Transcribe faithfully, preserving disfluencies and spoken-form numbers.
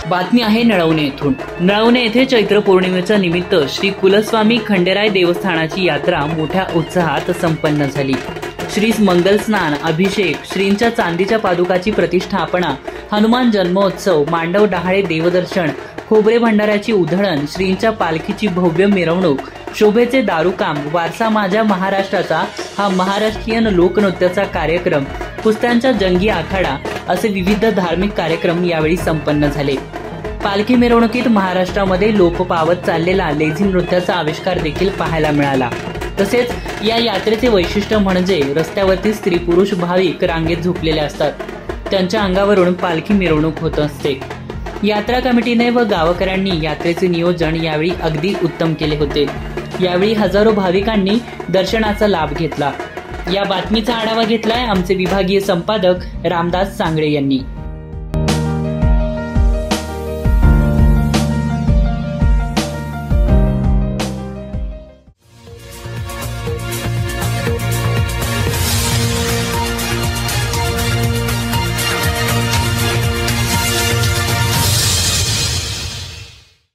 बातमी आहे नळवणे येथून। नळवणे येथे चैत्र पौर्णिमेच्या निमित्त श्री कुलस्वामी खंडेराय देवस्थानाची यात्रा मोठ्या उत्साहात संपन्न झाली। श्री मंगल स्नान, अभिषेक, श्रींच्या चांदीच्या पादुकाची प्रतिष्ठापना, हनुमान जन्मोत्सव, मांडव डहाळे देवदर्शन, खोबरे भंडाऱ्याची उधळण, श्रींच्या पालखीची भव्य मिरवणूक, शोभेचे दारुकाम, वारसा माझ्या महाराष्ट्राचा हा महाराष्ट्रीयन लोकनृत्याचा कार्यक्रम, कुस्त्यांचा जंगी आखाडा असे विविध धार्मिक कार्यक्रम यावेळी संपन्न झाले। पालखी मिरवणुकीत महाराष्ट्रामध्ये लोप पावत चाललेला लेझिम नृत्याचा आविष्कार देखील पाहायला मिळाला। तसेच या यात्रेचे वैशिष्ट्य म्हणजे रस्त्यावरती स्त्री पुरुष भाविक रांगेत झोपलेले असतात, त्यांच्या अंगावरून पालखी मिरवणूक होत असते। यात्रा कमिटीने व गावकऱ्यांनी यात्रेचे नियोजन यावेळी अगदी उत्तम केले होते। यावेळी हजारो भाविकांनी दर्शनाचा लाभ घेतला। या बातमीचा आढावा घेतलाय आमचे विभागीय संपादक रामदास सांगळे यांनी।